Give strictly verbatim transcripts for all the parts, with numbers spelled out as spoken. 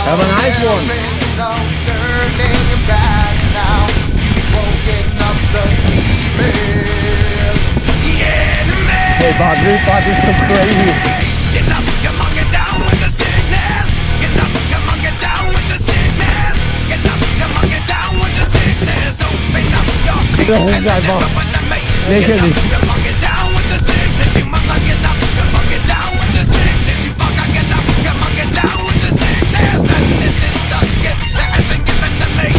Have a nice one. Hey, Badri, Badri's so crazy. Get up, come on, get down with the sickness. Get up, come on, get down with the sickness. Get up, come on, get down with the sickness. Open up your feet and let it open to me. Get up, come on, get down with the sickness. You mother, get up, come on, get down with the sickness. You fucker, get up, come on, get down with the sickness. And this is the gift that has been given to me.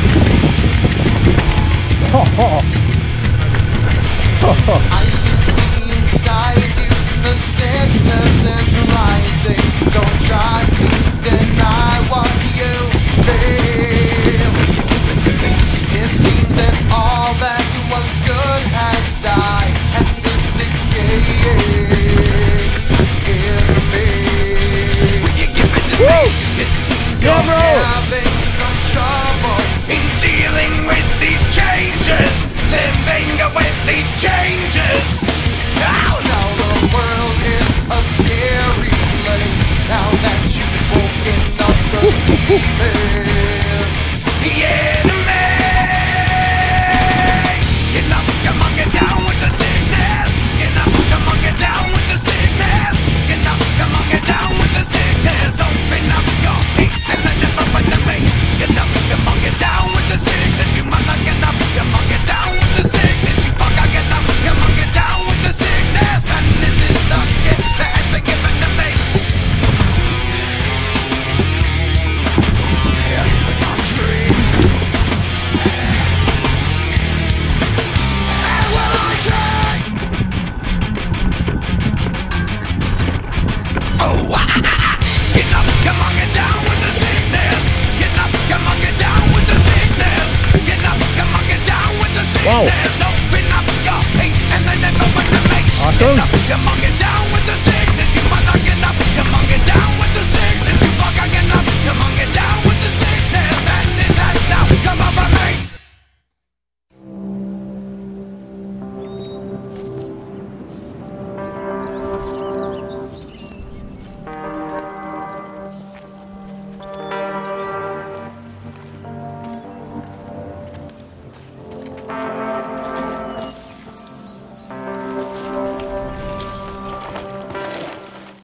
Ho, ho. Ho, ho. I can see inside you the sickness is rising. Don't try to deny what you feel. It seems that all that was good has died, and is decaying in me. Will you give it to Woo! me? It seems yeah, you're bro. having some trouble in dealing with these changes, living with these changes. Now, now the world is a scary place. Now that you've woken up the demon, the enemy. Get up, come on, get down with the sickness. Get up, come on, get down with the sickness. Get up, come on, get down with the sickness. Open up your feet and let it open to me. Get up, come on, get down with the sickness. You mother, get up, come on, get down with the sickness. You fucker, get up, come on, get down with the sickness. And this is the gift that has been given to me. Yeah, but I'm dream. And will I dream? Oh, ah, ah, ah. Get up, come on, get down with the sickness. Get up, come on, get down with the sickness. Get up, come on, get down with the sickness. Wow. Open up your feet and then it open to me. Awesome. Get up, come on,